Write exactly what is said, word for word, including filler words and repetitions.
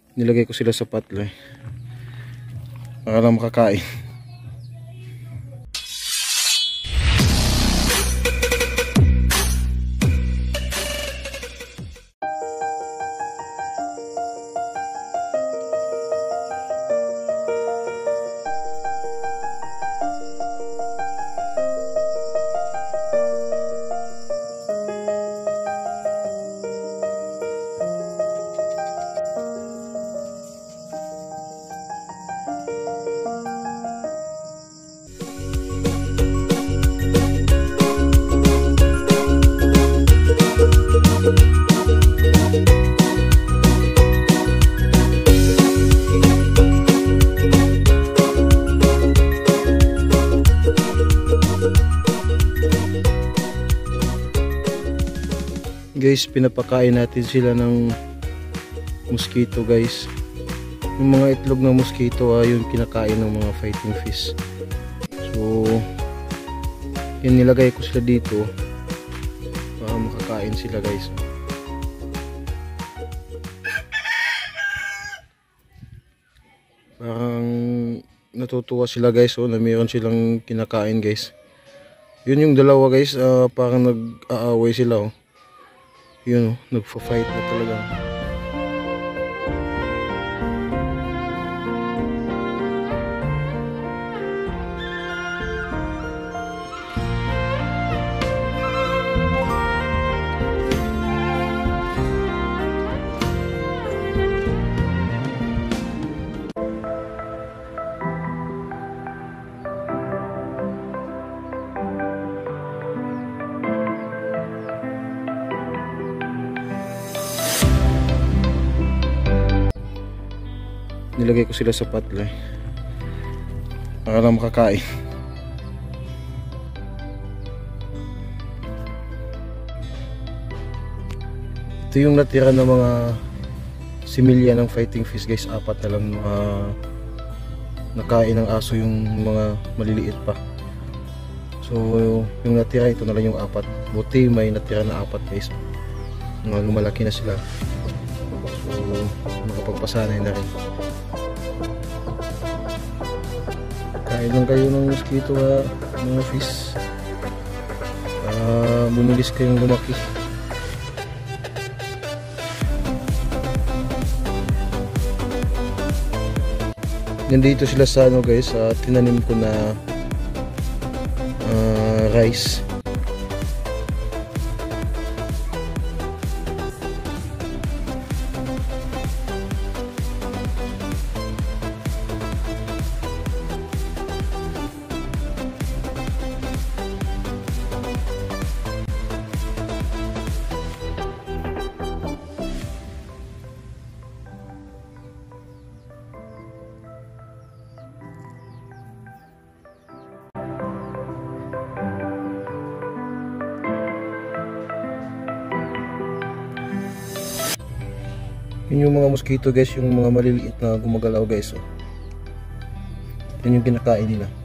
Nilagay ko sila sa patlo eh, para lang makakain. Guys, pinapakain natin sila ng mosquito guys. Yung mga itlog ng mosquito ay yung kinakain ng mga fighting fish. So yun, nilagay ko sila dito para makakain sila guys. Parang natutuwa sila guys, oh, na mayroon silang kinakain guys. Yun yung dalawa guys, uh, parang nag-aaway sila, oh. Yun, oh, nagfa-fight na talaga. Nilagay ko sila sa patlo eh, para lang makakain. Ito yung natira ng mga similya ng fighting fish guys. Apat na lang uh, nakain ng aso yung mga maliliit pa. So yung natira, ito na lang yung apat. Buti may natira na apat guys, mga lumalaki na sila. So makapagpasanay na rin. Kain lang kayo ng mosquito, ha, mga fish. Uh, bumilis kayong lumaki. Nandito sila sa ano guys, uh, tinanim ko na uh, rice. Yun yung mga mosquito guys, yung mga maliliit na gumagalaw guys, oh. Yun yung kinakain nila.